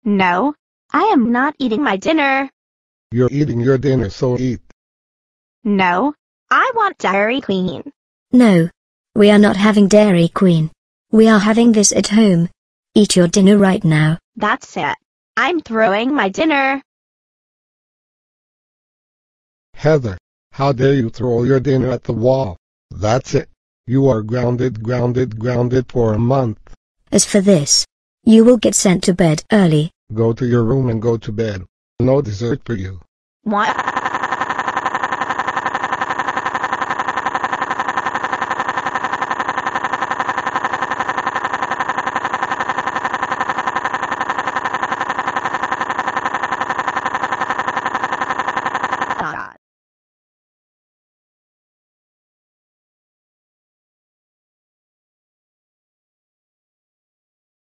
No, I am not eating my dinner. You're eating your dinner, so eat. No, I want Dairy Queen. No. We are not having Dairy Queen. We are having this at home. Eat your dinner right now. That's it. I'm throwing my dinner. Heather, how dare you throw your dinner at the wall? That's it. You are grounded for a month. As for this, you will get sent to bed early. Go to your room and go to bed. No dessert for you. What?